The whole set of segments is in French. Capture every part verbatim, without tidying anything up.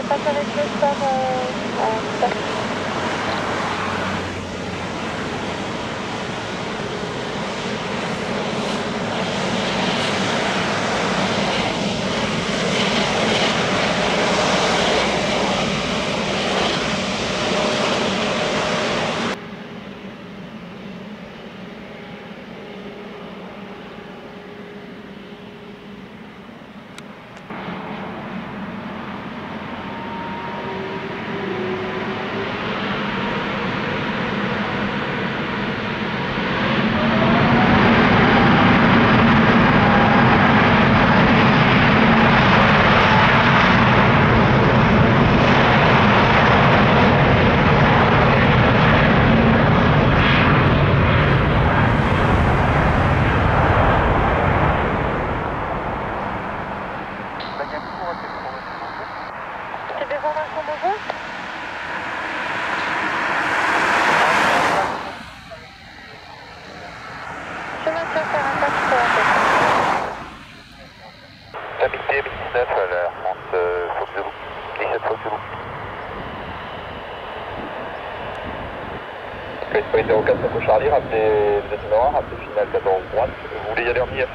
passe avec le sport euh, en taxi. C'est des informations bonjour. Je maintiens faire un taxi pour la tête. Habité dix-neuf à la France euh, Fox dix-sept Fox Skype zéro quatre Echo Charlie, rappelez le numéro un, rappelez final quatorze droite. Vous voulez y aller en I F?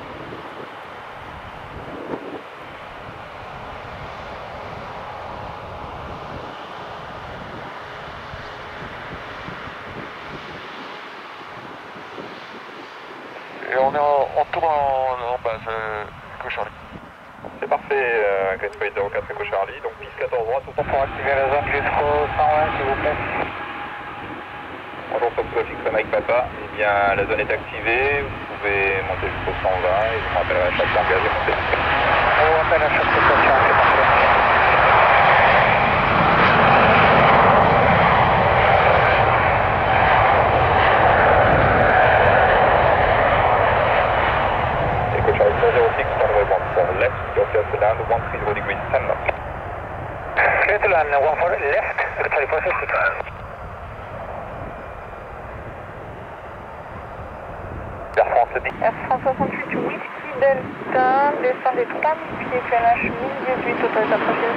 Et on est en, en tour en, en base, euh, Echo Charlie. C'est parfait, euh, Skype zéro quatre Echo Charlie, donc piste quatorze droite. Tout pour activer la zone jusqu'au cent vingt s'il vous plaît. Bonjour Fox Fixe Mike Papa, eh bien la zone est activée, vous pouvez monter jusqu'au cent vingt et je vous rappellerai à chaque langage et monter. On vous rappelle à chaque station, c'est parfait. Echo Charlie zéro six, runway one four left, your clear to land one three zero degrees ten knots. Clear to land one four left, Charlie four six. Air France soixante-huit Whisky Delta, descendez trois mille pieds, P N H mille dix-huit, autorisé d'approcher